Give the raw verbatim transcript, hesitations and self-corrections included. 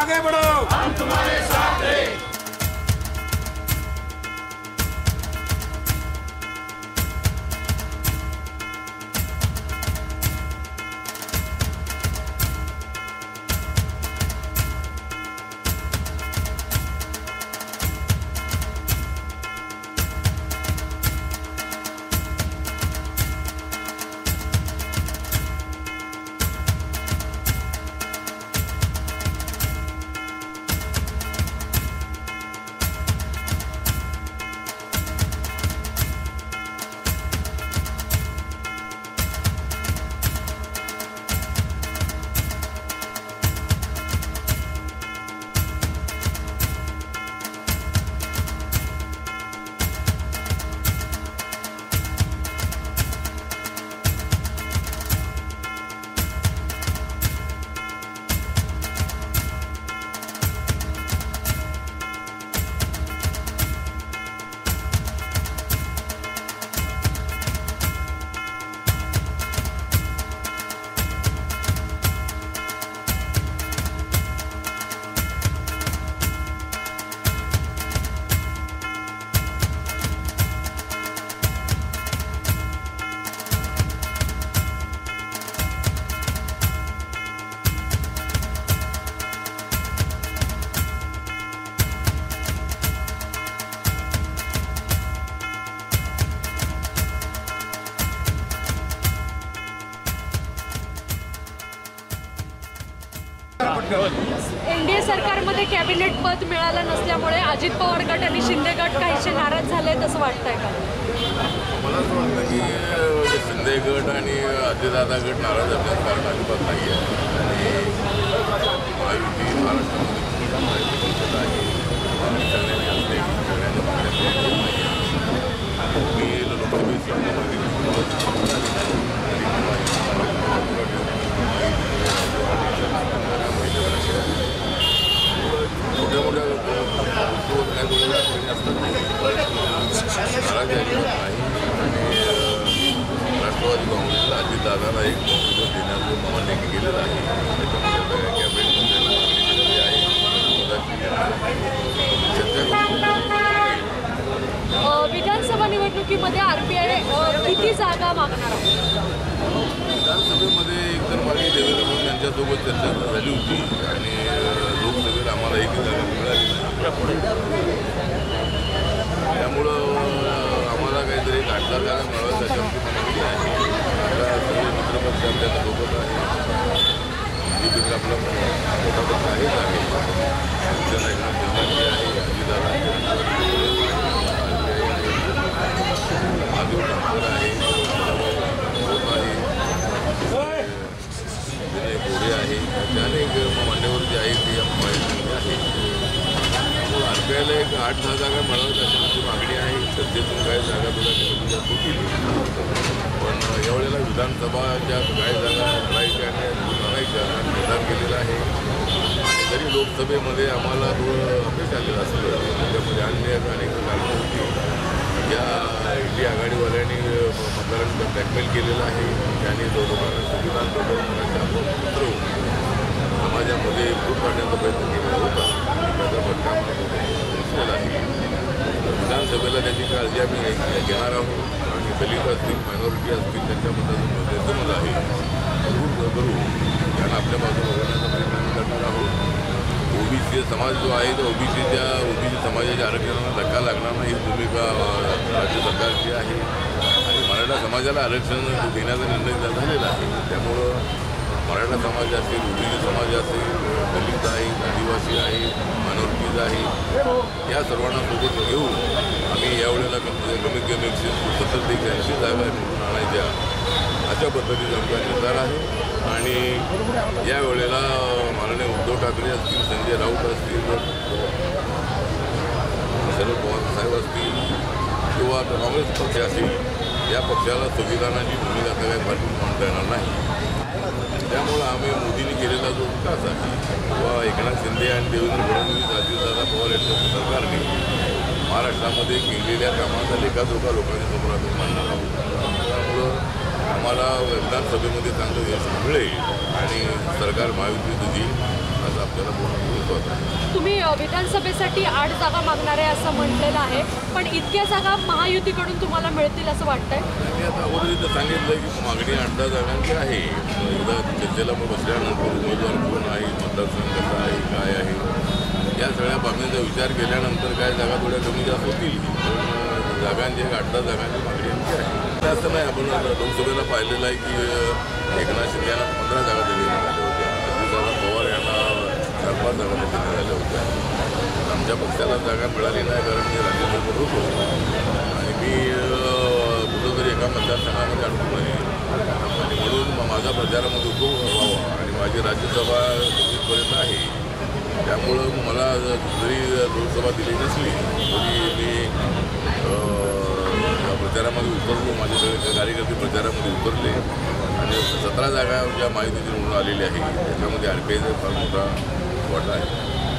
आगे बढ़ो, हम तुम्हारे साथ हैं। एनडीए सरकारमध्ये कॅबिनेट पद मिळालं नसल्यामुळे अजित पवार गट आणि शिंदे गट काहीसे नाराज झालेत असं वाटतंय का? मला असं वाटतं की शिंदे गट आणि अजितदादा गट नाराज असल्याचं कारण अजिबात नाही आहे आणि महायुती महाराष्ट्रामध्ये आहे मी लोकसभेची मोठ्या मोठ्या नाराज अजिबात नाही आणि राष्ट्रवादी काँग्रेसला अजितदादाला एक मंत्रिपद देण्याचं मान्य केलेलं आहे. त्याच्यामुळे कॅबिनेटमध्ये आहे विधानसभा निवडणुकीमध्ये आरपीआय किती जागा मागणार आहे? विधानसभेमध्ये एकतर मागे देवेंद्र फडणवीस यांच्यासोबत चर्चा झाली होती आणि लोकसभेत आम्हाला एक जागा मिळाली नाही. त्यामुळं आम्हाला काहीतरी एक आठ दहा जागा मिळाव्या त्याच्यावरती मागणी आहे. आता सगळे मित्रपक्ष आपल्याला सोबत आहे. बीजेपी आपला मोठा पक्ष आहेच आहे. शिवसेना एकनाथ शिंदे आहे, अजितदादा महादेव ठाकरे आहे, विनय गोरे आहे, असे अनेक मान्यवर जे आहेत ते आहे. आर पी आयला एक आठ दहा जागा मिळाव्यात अशी आमची मागणी आहे. चर्चेतून काही जागा तुला निवडणुका होतील पण यावेळेला विधानसभाच्या काही जागा लढायच्या आणि लढायच्या निर्धार केलेला आहे. आणि जरी लोकसभेमध्ये आम्हाला थोडं अपयश आलेलं असलं त्याच्यामध्ये अन्य अनेक कारणं होती. या इंडी आघाडीवाल्यांनी मतदारांना ब्लॅकमेल केलेलं आहे. त्यांनी लोकांना संविधान लोकांना उतरवून समाजामध्ये फूट पाडण्याचा प्रयत्न केलेला होता. त्याचा फटका दिसलेला आहे. विधानसभेला त्याची काळजी आम्ही घेणार आहोत आणि दलित असतील मायनॉरिटी असतील त्यांच्याबद्दल निर्गमन आहे दूर करू त्यांना आपल्या बाजूला वगळण्याचा प्रयत्न करणार आहोत. ओबीसी समाज जो आहे तो ओबीसीच्या ओबीसी समाजाच्या आरक्षणाला धक्का लागणार नाही ही भूमिका राज्य सरकारची आहे आणि मराठा समाजाला आरक्षण देण्याचा निर्णय झालेला आहे. त्यामुळं मराठा समाज असेल, ओबीसी समाज असेल, दलित आहेत, आदिवासी आहेत, मायनॉरिटीज आहेत या सर्वांना सोबत घेऊन आम्ही यावेळेला कमीत कमी एकशे सत्तर ते ऐंशी जागा निवडून आणायच्या अशा पद्धतीचा आमचा निर्धार आहे. आणि यावेळेला माननीय उद्धव ठाकरे असतील, संजय राऊत असतील, शरद पवार साहेब असतील किंवा काँग्रेस पक्ष असेल या पक्षाला संविधानाची भूमिका काय फाटून मांडता येणार नाही. त्यामुळं आम्ही मोदींनी केलेला जो विकास आहे किंवा एकनाथ शिंदे आणि देवेंद्र फडणवीस अजितदादा पवार यांच्या सरकारने महाराष्ट्रामध्ये केलेल्या कामाचा लेखाजोखा लोकांसमोर आम्ही मांडणार आहोत. त्यामुळं आम्हाला विधानसभेमध्ये चांगलं यश मिळेल आणि सरकार महायुतीचं देईल असं त्याला पूर्ण विश्वास आहे. तुम्ही अ, विधानसभेसाठी आठ जागा मागणार आहे असं म्हटलेलं आहे, पण इतक्या जागा महायुतीकडून तुम्हाला मिळतील असं वाटतंय? मी आता अगोदर इथं सांगितलं की मागणी आठ दहा जागांची आहे. एकदा चर्चेला मग बसल्यानंतर उमेदवार कोण आहे, मतदारसंघ कसा आहे, काय आहे, या सगळ्या बाबींचा विचार केल्यानंतर काय जागा थोड्या कमी जास्त होतील. पण जागांची एक आठ दहा जागांची मागणी आमची आहे. असं नाही, आपण लोकसभेला पाहिलेलं आहे की एकनाथ शिंदे यांना पंधरा जागा दिल्या झाल्या होत्या, अजितदादा पवार यांना चार पाच जागा दिल्या झाल्या होत्या. आमच्या पक्षाला जागा मिळाली नाही कारण मी राज्यसभेत होतो आणि मी कुठंतरी एका मतदारसंघामध्ये अडकून आहे आणि म्हणून माझा प्रचारामध्ये उपयोग व्हावा आणि माझी राज्यसभा सव्वीसपर्यंत आहे. त्यामुळं मला जरी लोकसभा दिली नसली तरी मी प्रचारामध्ये उतरलो, माझे सगळे कार्यकर्ते प्रचारामध्ये उतरले आणि सतरा जागा ज्या माहिती निवडून आलेली आहे त्याच्यामध्ये आर पी आयचा फार मोठा वाटा आहे.